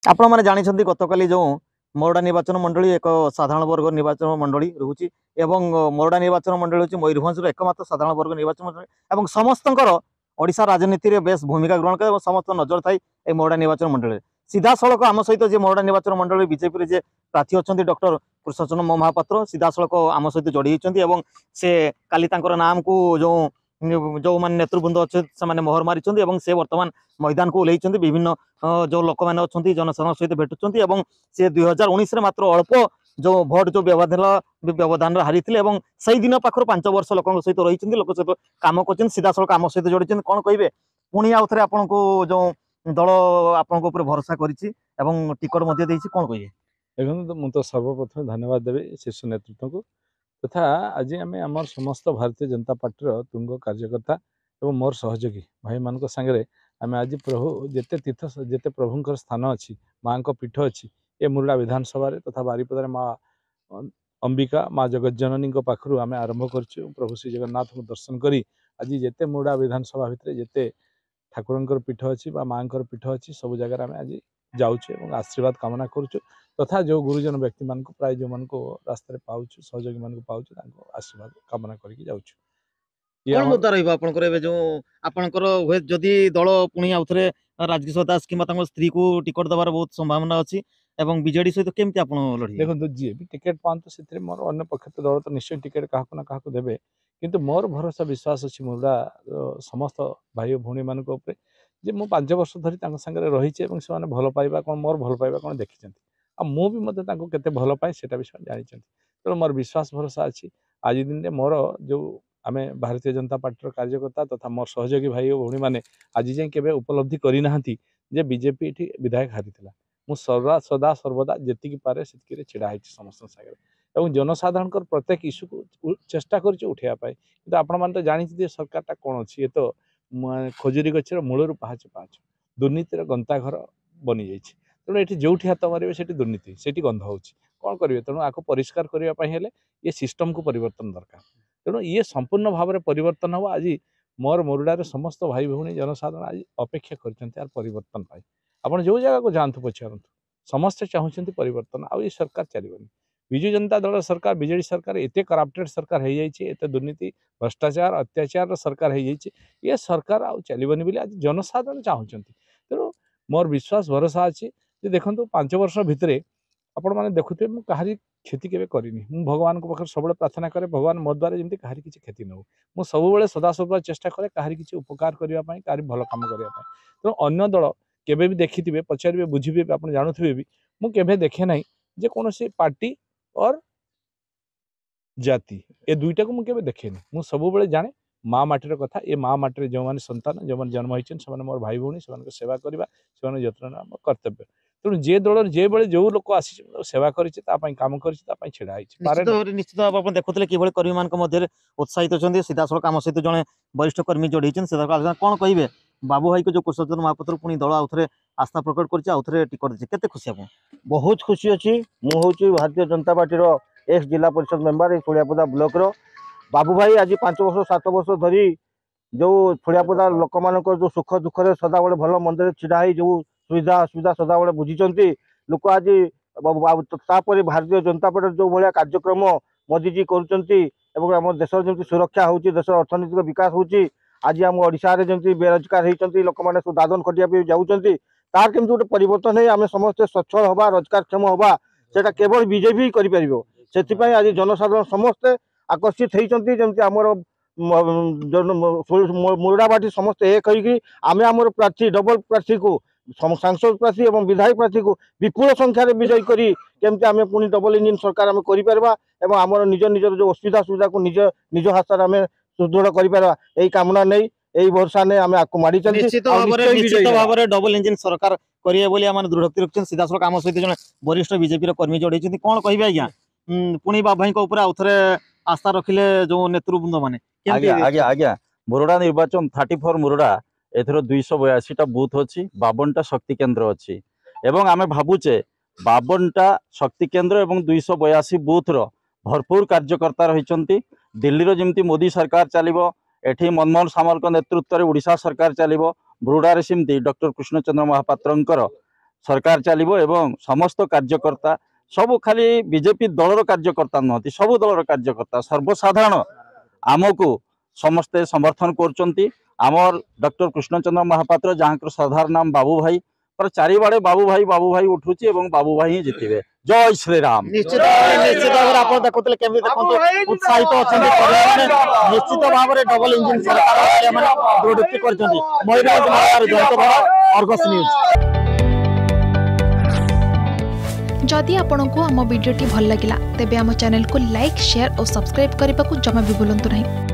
आपण मैंने जानी गतकाली जो मोरडा निर्वाचन मंडली एक साधारण वर्ग निर्वाचन मंडली रोचे एवं मोरडा निर्वाचन मंडली हूँ मयूरभंज एकमात्र साधारण वर्ग निर्वाचन मंडली और समस्तଙ୍କର ओडिशा राजनीति में बेस भूमिका ग्रहण करे समस्त नजर थाई ए मोरडा निर्वाचन मंडली सीधा सड़क आम सहित जे मोरडा निर्वाचन मंडली बीजेपी जे प्रार्थी अच्छा डॉक्टर कृष्णचंद्र महापात्र सीधा सड़क आम सहित जोड़ी होती से काली नाम को जो जो मान नेतृवृंद अच्छे से मोहर मारी से बर्तमान मैदान को ओह्लैंट विभिन्न जो लोक मैंने अच्छा जनसाधारण सहित भेटुंट से 2019 मात्र अल्प जो भोट जो व्यवधान हारी से दिन पाखर 5 वर्ष लोक सहित रही लोक सहित कम कर सीधा सड़क आम सहित जोड़ी कौन कहे पुणी आउ थे आपन को जो दल आपण भरोसा करिछि टिकट कौन कहे देखो मुझे सर्वप्रथम धन्यवाद देवी शीर्ष नेतृत्व को तथा आज आम आम समस्त भारतीय जनता पार्टी तुंग कार्यकर्ता और मोर सहयोगी भाई मान सागर आम आज प्रभु जिते तीर्थ जिते प्रभुंर स्थान अच्छी माँ पीठ अच्छी ये मुरडा विधानसभा तथा बारिपदार माँ अंबिका माँ जगज्जननी पाखु आम आरंभ कर प्रभु श्री जगन्नाथ को दर्शन करी आज जिते मुरडा विधानसभा भितर जिते ठाकुर पीठ अच्छी माँ पीठ अच्छी सब जगह आम आज जाऊँ आशीर्वाद कामना करुचु तथा जो गुरुजन व्यक्ति मान प्राय जो मान रास्तार पाऊँ सहयोगी मान पाऊँ आशीर्वाद कामना करके जाऊँ कौन मुद्दा रही जो आपंकर हुए जदि दल पुणी आउ थे राजकिशोर दास कि स्त्री को टिकट देवार बहुत संभावना अच्छी एवं बीजेडी सहित केमती आप लड़ी देखो जी भी टिकेट पाँच से मोर अन्न पक्ष दल तो निश्चय टिकेट क्या ना क्या देवे किंतु मोर भरोसा विश्वास अच्छी मुरडा समस्त भाई भौणी मान जे मु 5 वर्ष धरी सागर रही भल पाइबा कौन मोर भल पाइबा कौन देखी आ मु भी मतलब केते भल पाए सेटा भी जानी तेणु मोर विश्वास भरोसा अच्छी आज दिन मोर जो आम भारतीय जनता पार्टी कार्यकर्ता तथा मोर सहयोगी भाई और भौणी मैंने आज जाए केवे उपलब्धि करना जे बीजेपी ये विधायक हारी मु सदा सर्वदा जी पारे से छिड़ा समस्त सागर और जनसाधारण प्रत्येक इश्यू को चेष्टा कर उठाई कि आपण मैंने तो जानी सरकार कौन अच्छी ये तो खजुरी गचर मूलर पाहाच पाहाच दुर्नीतिर गंताघर बनी जाइए तेणु ये जो हाथ मारे से दुर्नीति से गंध हो कौन करेंगे तेणु आपको परिष्कार करने ये सिस्टम को परिवर्तन दरकार तेणु ये संपूर्ण भाव में परिवर्तन हम आज मोर मुरडार समस्त भाई भौणी जनसाधारण आज अपेक्षा कर परिवर्तन पाई आपड़ जो जगह को जातु पचारतु समस्ते चाहते परिवर्तन आ सरकार चलनी विजु जनता दल सरकार बीजेडी सरकार एत करप्टेड सरकार हो जाए दुर्नीति भ्रष्टाचार अत्याचार सरकार हो ये सरकार आउ चलनी बोली आज जनसाधारण चाहते तेणु मोर विश्वास भरोसा अच्छी देखो 5 वर्ष भितर आपण मैंने देखुए मुझे कहारी क्षति केवे करनी मु भगवान को पाखे सब प्रार्थना करे भगवान मो द्वारा जमी कहारी किसी क्षति न हो मु सब सदा सब चेष्टा करे कहारी किसी उपकार करने कहारी भल कम करने तेणु अन्य दल केवे भी देखिथे पचारे बुझे आप जानूे भी मुझे देखे ना जे कौन पार्टी और जाति ए दुईटा को मुझे देखे मु सब जाने माँ माटीर कथा ये माँ माटी जो मैंने संतान जो मैंने जन्म होती मोर भाई भौणी से सेवा करवा से जत्न कर्तव्य तेणु जे दल जे बड़े जो लोक आसी सेवा कम कर छिड़ा निश्चित भाव आप देखुले कि कर्मी मान उत्साहित अच्छा सीधा सड़क आम सहित जड़े वरिष्ठ कर्मी जोड़ी कौन कहे बाबू भाई को जो कृष्णचंद्र महापात्र पुणी दल आउ थे आस्था प्रकट कर टिकट दे केते खुशी आप बहुत खुशी अच्छी मुझे भारतीय जनता पार्टी एक्स जिला परिषद मेम्बर थोड़ियापदा ब्लॉक रो बाबू भाई आज 5 वर्ष 7 वर्ष धरी जो थोड़ियापदा लोक मान जो सुख दुखे सदाबे भल मंदिर छिड़ा जो सुविधा असुविधा सदाबे बुझी लोक आज भारतीय जनता पार्टी जो भाया कार्यक्रम मोदीजी कर देश जमी सुरक्षा हो देश अर्थनैतिक विकास हो आज आम ओडिशा रे जमी बेरोजगार होती लोक मैंने सब दादन खटिया जाऊँच तार केमती गोटे परिवर्तन है आम समस्त सच्छल हवा रोजगारक्षम हवा से केवल बीजेपी कर आज जनसाधारण समस्ते आकर्षित होती जमी आमर मुरडाबाटी समस्त एक आम आमर प्रार्थी डबल प्रार्थी को सांसद प्रार्थी और विधायक प्रार्थी को विपुल संख्यार विजय करी केमती आम पुणी डबल इंजिन सरकार आम कर आमर निज निजर जो असुविधा सुविधा को निज निज हाथ आम सुदृढ़ कर कामना नहीं यही भरोसा नहीं आम आपको माड़ी निश्चित भाव में डबल इंजिन सरकार करेंगे दृढ़ोक्ति रखते सीधा सड़क आम सहित जन वरिष्ठ बीजेपी कर्मी जोड़ी कौन कहे आज्ञा पुणी बाबू भाई आउ थे आस्था रखिले जो नेतृवृंद मैंने आज्ञा आज्ञा मुरडा निर्वाचन 34 मुरडा एथर 282टा बूथ अच्छी 52टा शक्ति केन्द्र अच्छी एवं आमे भावुचे 52टा शक्ति केन्द्र एवं 282 बूथ रो भरपूर कार्यकर्ता रही दिल्ली रो जमती मोदी सरकार चलिबो एठी मनमोहन सामल नेतृत्व में ओडिशा सरकार चलिबो मुरडारे सेमती डॉक्टर कृष्णचंद्र महापात्रंकर सरकार चलिबो एवं समस्त कार्यकर्ता सब खाली बीजेपी दलर कार्यकर्ता नुहति सब दलर कार्यकर्ता सर्वसाधारण आमको समस्ते समर्थन करचंती। आमर डॉक्टर कृष्णचंद्र महापात्र जहाँ साधारण नाम बाबू भाई पर चारिबाड़े बाबू भाई उठुची एवं बाबू भाई ही जितिबे। जय श्री राम। निश्चित भाव आप देखुले केमि देखंतु उत्साहित अछंती परिवार निश्चित भाव में डबल इंजिन सरकार माने दृढ़ोक्ति करछंती। मयूरभंज महाराज जयंत अर्गस न्यूज। जदि आपंक आम भिडी भल लगा तेब आम चैनल को लाइक शेयर और सब्सक्राइब करने को जमा भी भूलु नहीं।